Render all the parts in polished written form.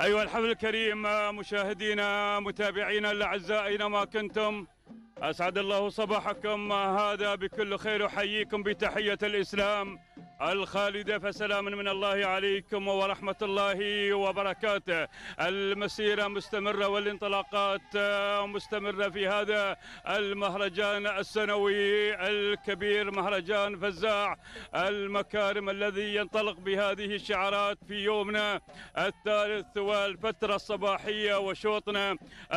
أيها الحفل الكريم، مشاهدينا متابعينا الأعزاء أينما كنتم، أسعد الله صباحكم هذا بكل خير. أحييكم بتحية الإسلام الخالدة، فسلام من الله عليكم ورحمة الله وبركاته. المسيرة مستمرة والانطلاقات مستمرة في هذا المهرجان السنوي الكبير، مهرجان فزاع المكارم، الذي ينطلق بهذه الشعارات في يومنا الثالث والفترة الصباحية وشوطنا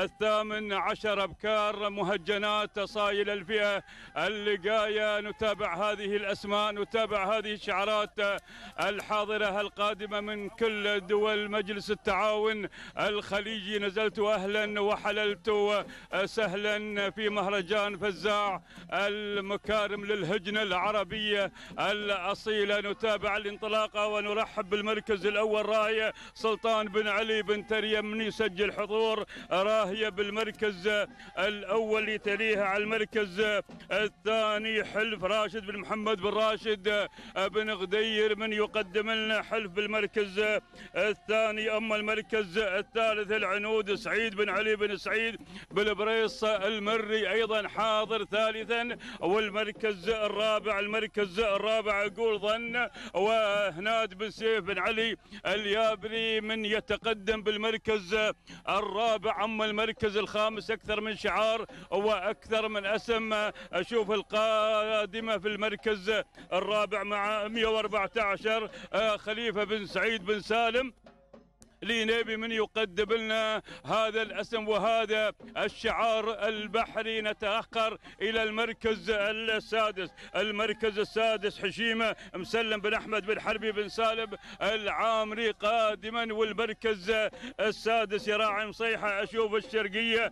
18 أبكار مهجنات صايل الفئة اللقاية. نتابع هذه الأسماء، نتابع هذه الشعارات الحاضرة القادمة من كل دول مجلس التعاون الخليجي. نزلت أهلا وحللت سهلا في مهرجان فزاع المكارم للهجنة العربية الأصيلة. نتابع الانطلاقة ونرحب بالمركز الأول راهية سلطان بن علي بن تريم من يسجل حضور راهية بالمركز الأول، يتليها على المركز الثاني حلف راشد بن محمد بن راشد بن غدير من يقدم لنا حلف بالمركز الثاني. أما المركز الثالث العنود سعيد بن علي بن سعيد بالبريص المري أيضا حاضر ثالثا. والمركز الرابع، المركز الرابع أقول ظن وهناد بن سيف بن علي اليابري من يتقدم بالمركز الرابع. أما المركز الخامس أكثر من شعار وأكثر من اسم. أشوف القادمة في المركز الرابع مع 114 خليفة بن سعيد بن سالم لينيبي من يقدم لنا هذا الاسم وهذا الشعار البحري. نتأخر إلى المركز السادس، المركز السادس حشيمة مسلم بن أحمد بن حربي بن سالم العامري قادما. والمركز السادس يراعي مصيحة أشوف الشرقية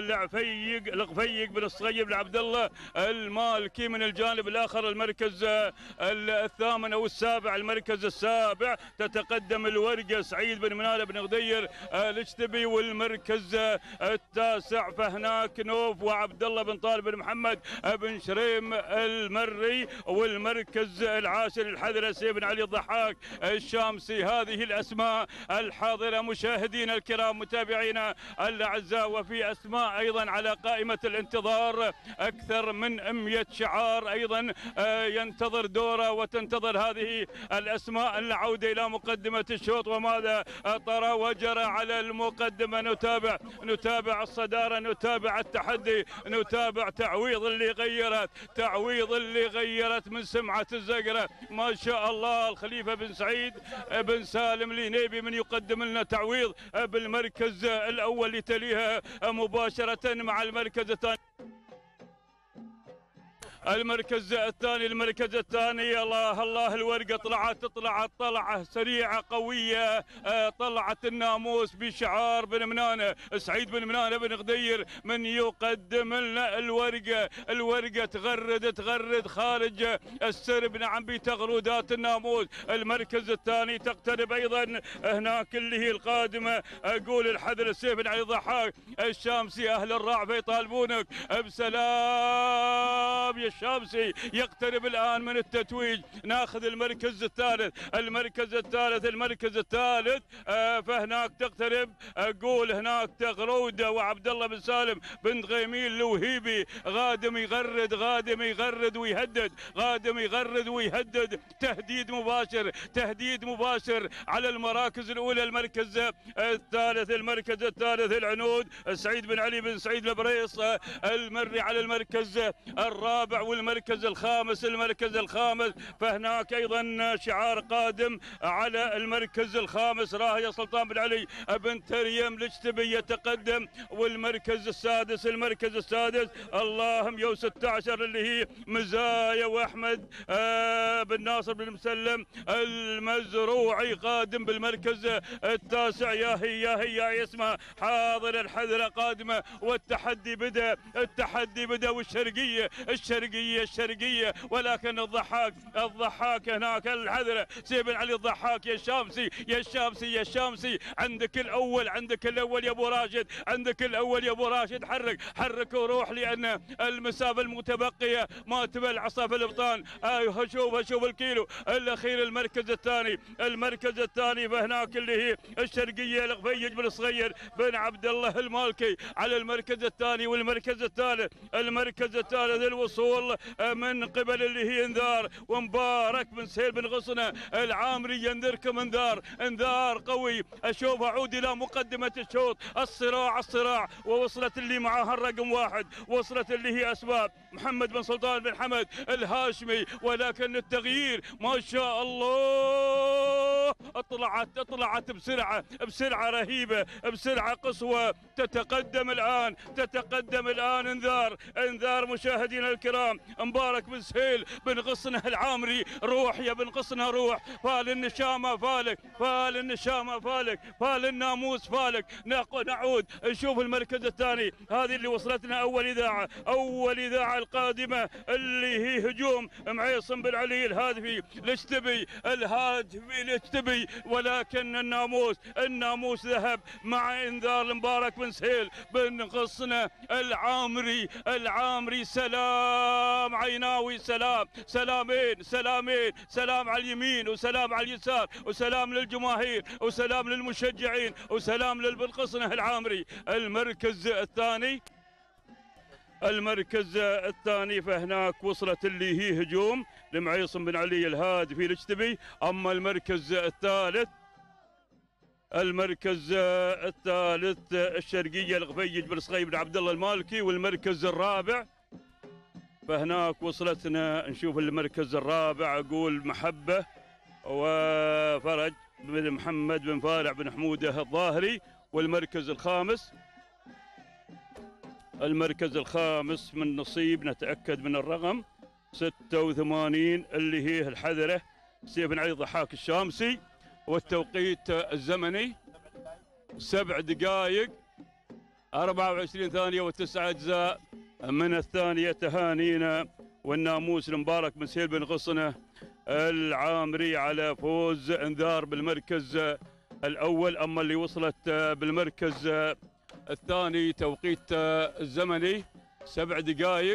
الغفيق بن الصغير بن عبد الله المالكي من الجانب الآخر. المركز الثامن أو السابع، المركز السابع تتقدم الورقة سعيد بن منال بن غدير الاجتبي. والمركز التاسع فهناك نوف وعبد الله بن طالب بن محمد بن شريم المري. والمركز العاشر الحذرسي بن علي الضحاك الشامسي. هذه الاسماء الحاضره مشاهدينا الكرام متابعينا الاعزاء، وفي اسماء ايضا على قائمه الانتظار اكثر من 100 شعار ايضا ينتظر دوره وتنتظر هذه الاسماء. العوده الى مقدمه الشوط وماذا طرى وجرى على المقدمة. نتابع الصدارة، نتابع التحدي، نتابع تعويض اللي غيرت من سمعة الزقرة ما شاء الله. الخليفة بن سعيد بن سالم لينيبي من يقدم لنا تعويض بالمركز الأول، لتليها مباشرة مع المركز الثاني. المركز الثاني الله الورقة طلعت طلعة سريعة قوية. طلعت الناموس بشعار بن منانة سعيد بن منانة بن غدير من يقدم لنا الورقة تغرد خارج السرب. نعم بتغرودات الناموس. المركز الثاني تقترب ايضا هناك اللي هي القادمة اقول الحذر السيف بن علي الضحاك الشامسي. اهل الرعفة يطالبونك بسلام يا الشامسي. يقترب الآن من التتويج. ناخذ المركز الثالث فهناك تقترب اقول هناك تغرودة وعبد الله بن سالم بن غيميل الوهيبي. غادم يغرد ويهدد. تهديد مباشر على المراكز الأولى. المركز الثالث العنود سعيد بن علي بن سعيد البريص المري على المركز الرابع. والمركز الخامس فهناك ايضا شعار قادم على المركز الخامس راهية سلطان بن علي بن تريم الاجتبي يتقدم. والمركز السادس الله 116 اللي هي مزايا واحمد بن ناصر بن مسلم المزروعي قادم بالمركز التاسع. يا هي اسمها حاضر الحذرة قادمة والتحدي بدا والشرقية الشرقية، ولكن الضحاك هناك الحذرة سيف بن علي الضحاك. يا الشامسي عندك الأول يا أبو راشد، عندك الأول يا أبو راشد. حرك وروح، لأن المسافة المتبقية ما تبل عصا في الابطان. شوف الكيلو الأخير. المركز الثاني فهناك اللي هي الشرقية الغفيج بن صغير بن عبد الله المالكي على المركز الثاني. والمركز الثالث الوصول من قبل اللي هي انذار ومبارك بن سهيل بن غصنة العامري. ينذركم انذار قوي. اشوف اعود الى مقدمة الشوط. الصراع ووصلت اللي معاها الرقم 1، وصلت اللي هي اسباب محمد بن سلطان بن حمد الهاشمي، ولكن التغيير ما شاء الله اطلعت بسرعة رهيبة، بسرعة قصوى. تتقدم الآن انذار مشاهدينا الكرام. مبارك بن سهيل بن غصنه العامري. روح يا بن غصنه روح. فال النشامة فالك، فال الناموس فالك. نعود نشوف المركز الثاني. هذه اللي وصلتنا أول إذاعة القادمة اللي هي هجوم معيصم بن علي الهادفي الاشتبي، ولكن الناموس ذهب مع انذار مبارك بن سهيل بن غصنه العامري. سلام عيناوي، سلامين، سلام على اليمين وسلام على اليسار وسلام للجماهير وسلام للمشجعين وسلام للبن غصنه العامري. المركز الثاني فهناك وصلت اللي هي هجوم لمعيصم بن علي الهادفي الاشتبي. اما المركز الثالث الشرقية الغفيج بن صغير بن عبد الله المالكي. والمركز الرابع فهناك وصلتنا نشوف المركز الرابع. اقول محبة وفرج بن محمد بن فارع بن حموده الظاهري. والمركز الخامس من نصيب نتأكد من الرقم 86 اللي هي الحذرة سيف بن علي الضحاك الشامسي. والتوقيت الزمني 7 دقائق 24 ثانية و9 أجزاء من الثانية. تهانينا والناموس المبارك بن سهيل بن غصنه العامري على فوز انذار بالمركز الأول. أما اللي وصلت بالمركز الثاني توقيت الزمني 7 دقائق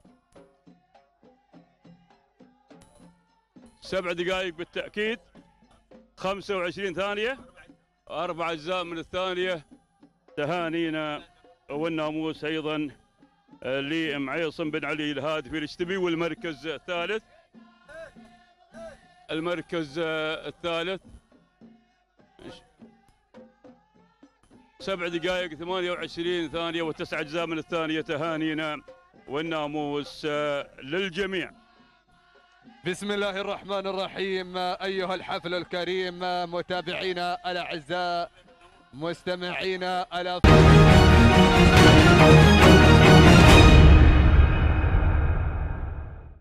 7 دقائق بالتأكيد 25 ثانية 4 أجزاء من الثانية. تهانينا والناموس أيضا لمعيصم بن علي الهادفي الاشتبي. والمركز الثالث 7 دقائق 28 ثانية و9 أجزاء من الثانية. تهانينا والناموس للجميع. بسم الله الرحمن الرحيم. أيها الحفل الكريم، متابعينا الأعزاء، مستمعينا